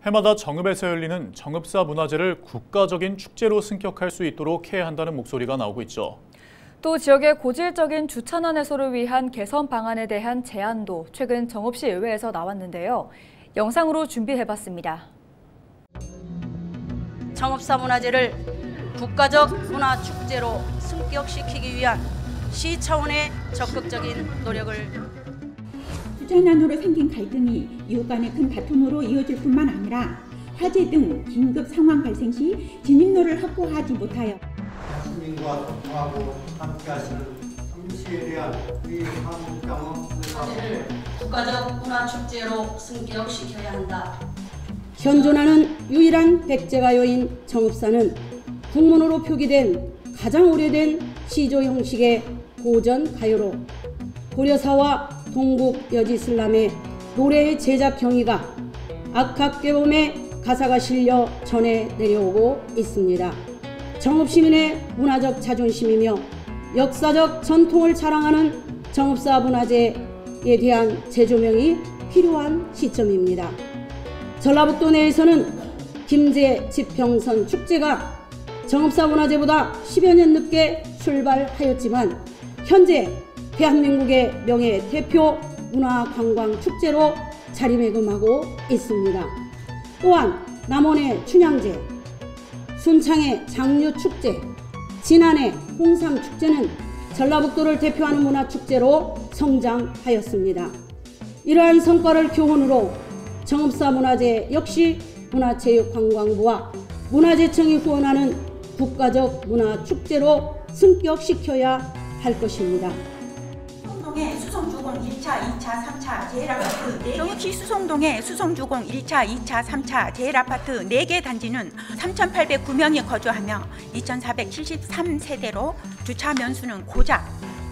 해마다 정읍에서 열리는 정읍사 문화제를 국가적인 축제로 승격할 수 있도록 해야 한다는 목소리가 나오고 있죠. 또 지역의 고질적인 주차난 해소를 위한 개선 방안에 대한 제안도 최근 정읍시 의회에서 나왔는데요. 영상으로 준비해봤습니다. 정읍사 문화제를 국가적 문화축제로 승격시키기 위한 시 차원의 적극적인 노력을 주차난으로 생긴 갈등이 이웃 간의 큰 다툼으로 이어질 뿐만 아니라 화재 등 긴급 상황 발생 시 진입로를 확보하지 못하여 시민과 소통하고 함께하시는 성시에 대한 우리 한국정읍 국가적 문화축제로 승격시켜야 한다. 현존하는 유일한 백제가요인 정읍사는 국문으로 표기된 가장 오래된 시조 형식의 고전 가요로 고려사와 동북 여지슬람의 노래의 제작 경위가 악학괴범의 가사가 실려 전해 내려오고 있습니다. 정읍시민의 문화적 자존심이며 역사적 전통을 자랑하는 정읍사 문화제에 대한 재조명이 필요한 시점입니다. 전라북도 내에서는 김제 지평선 축제가 정읍사 문화제보다 10여 년 늦게 출발하였지만 현재 대한민국의 명예 대표 문화관광 축제로 자리매김하고 있습니다. 또한 남원의 춘향제, 순창의 장류축제, 진안의 홍삼축제는 전라북도를 대표하는 문화축제로 성장하였습니다. 이러한 성과를 교훈으로 정읍사 문화제 역시 문화체육관광부와 문화재청이 후원하는 국가적 문화축제로 승격시켜야 할 것입니다. 수성동의 수성주공 1차, 2차, 3차 제일아파트 정읍시 수성동의 수성주공 1차, 2차, 3차 제일아파트 4개 단지는 3,809명이 거주하며 2,473세대로 주차 면수는 고작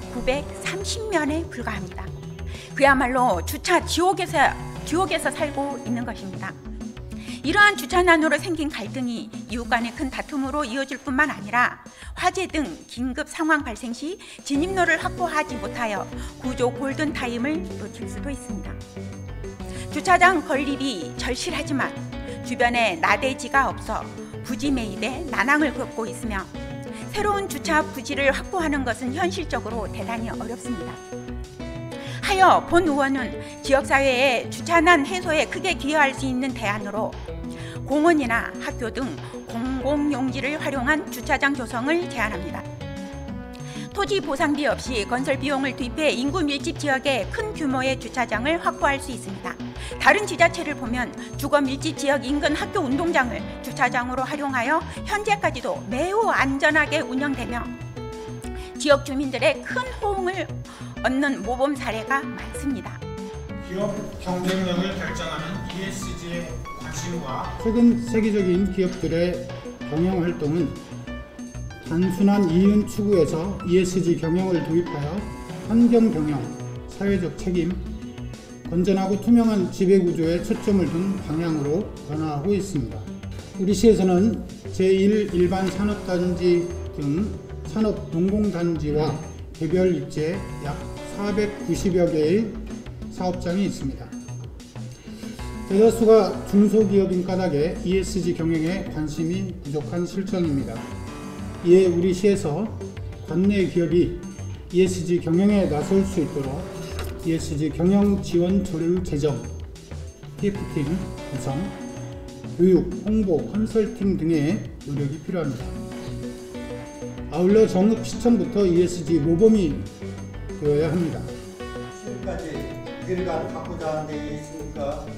930면에 불과합니다. 그야말로 주차 지옥에서 살고 있는 것입니다. 이러한 주차난으로 생긴 갈등이 이웃 간의 큰 다툼으로 이어질 뿐만 아니라 화재 등 긴급 상황 발생 시 진입로를 확보하지 못하여 구조 골든타임을 놓칠 수도 있습니다. 주차장 건립이 절실하지만 주변에 나대지가 없어 부지 매입에 난항을 겪고 있으며 새로운 주차 부지를 확보하는 것은 현실적으로 대단히 어렵습니다. 하여 본 의원은 지역사회의 주차난 해소에 크게 기여할 수 있는 대안으로 공원이나 학교 등 공공용지를 활용한 주차장 조성을 제안합니다. 토지 보상비 없이 건설 비용을 투입해 인구 밀집 지역에 큰 규모의 주차장을 확보할 수 있습니다. 다른 지자체를 보면 주거 밀집 지역 인근 학교 운동장을 주차장으로 활용하여 현재까지도 매우 안전하게 운영되며 지역 주민들의 큰 호응을 얻는 모범 사례가 많습니다. 기업 경쟁력을 결정하는 ESG의 관심과 최근 세계적인 기업들의 경영 활동은 단순한 이윤 추구에서 ESG 경영을 도입하여 환경 경영, 사회적 책임, 건전하고 투명한 지배구조에 초점을 둔 방향으로 변화하고 있습니다. 우리 시에서는 제1 일반 산업단지 등 산업농공단지와 개별 입지에 약 490여 개의 사업장이 있습니다. 대다수가 중소기업인 까닭에 ESG 경영에 관심이 부족한 실정입니다. 이에 우리 시에서 관내 기업이 ESG 경영에 나설 수 있도록 ESG 경영 지원 조례의 제정, TF팀 구성, 교육, 홍보, 컨설팅 등의 노력이 필요합니다. 아울러 정읍시청부터 ESG 모범이 되어야 합니다. 지금까지 우리가 갖고자 하는 데 있습니까?